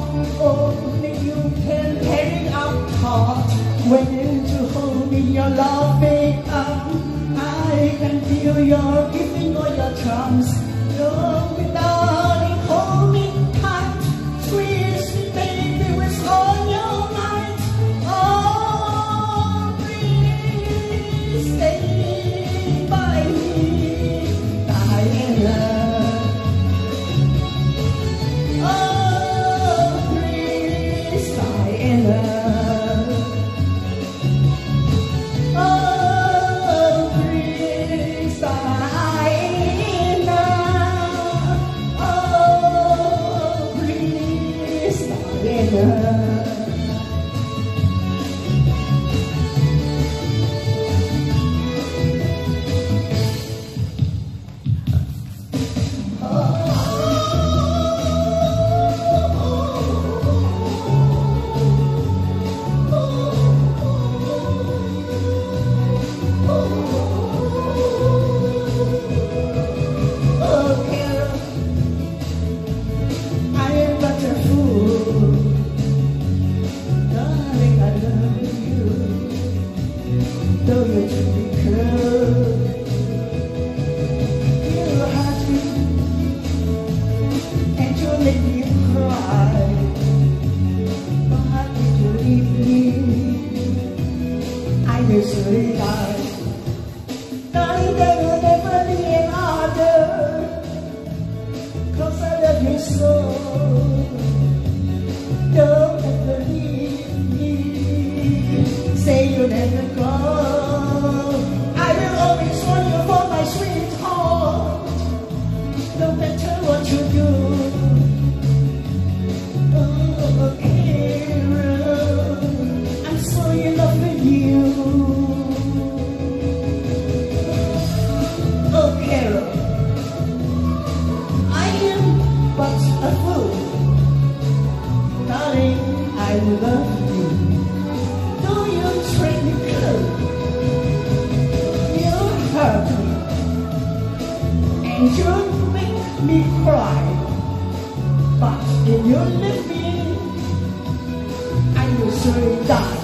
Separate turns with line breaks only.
Only you can carry out thought. When you hold me your loving arm, I can feel your giving all your charms. Oh, darling, hold me tight, sweet, sweet baby, with all your might. Oh, please stay by me, Diana. Oh, please, Diana. Though you treat me cruel, you hurt me and you make me cry. Why did you leave me? I will surely die. Darling, there will never be another, 'cause I love you so. Don't ever leave me. Say you'll never go. No matter what you do, oh, Carol, I'm so in love with you. Oh, Carol, I am but a fool. Darling, I love you. Though you treat me cold, you hurt me, and you me cry, but if you leave me, I will surely die.